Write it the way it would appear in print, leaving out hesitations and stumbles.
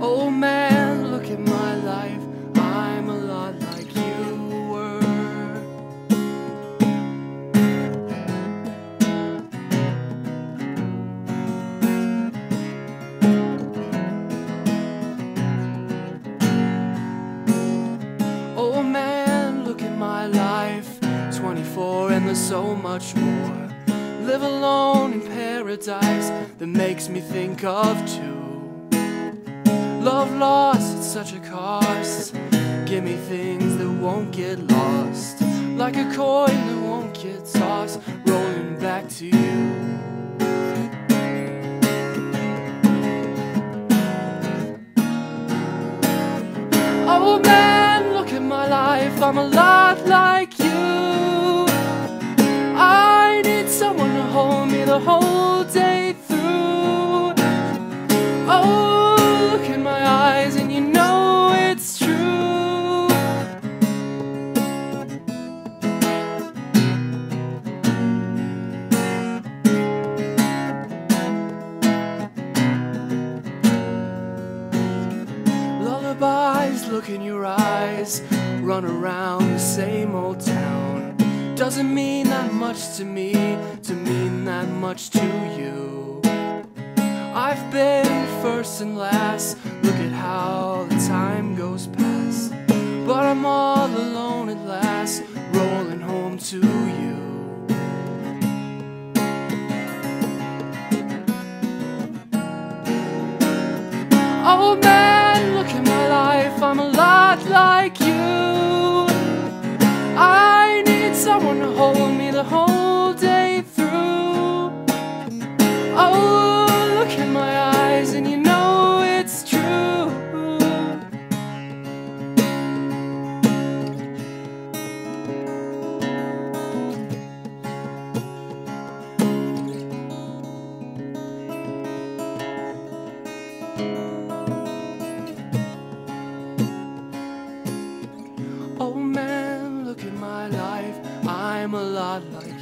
Oh man, look at my life, I'm a lot like you were. Oh man, look at my life, 24 and there's so much more. Live alone in paradise that makes me think of two. Love lost at such a cost. Give me things that won't get lost, like a coin that won't get tossed, rolling back to you. Oh man, look at my life, I'm a lot like you. I need someone to hold me the whole day through. Oh, look in my eyes and you know it's true. Lullabies look in your eyes, run around the same old town. Doesn't mean that much to me, to mean that much to you. I've been first and last, look at how the time goes past. But I'm all alone at last, rolling home to you. Oh man, look at my life, I'm a lot like you. I need someone to hold me the whole day through. Oh, look in my eyes and you know it's true. Oh man, look at my life, I'm a lot like